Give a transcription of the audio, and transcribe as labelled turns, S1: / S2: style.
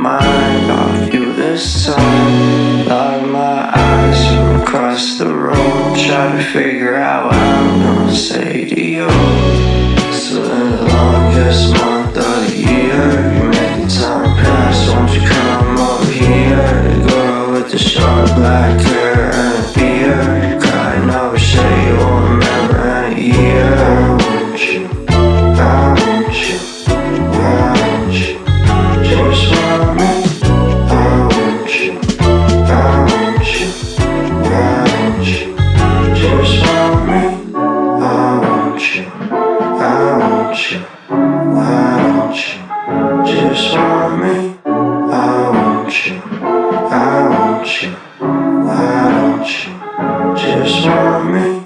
S1: mind off you this time. Lock my eyes from across the room, try to figure out what I'm gonna say to you. It's the longest month of the year. You make the time pass, won't you come over here? The girl with the short black hair and a beard, crying over shit you won't remember in a year. I want you, I want you, I want you, just want me. I want you, I want you, I want you, just want me. I want you, I want you, I want you, just want me. I want you, I want you, I want you, just want me.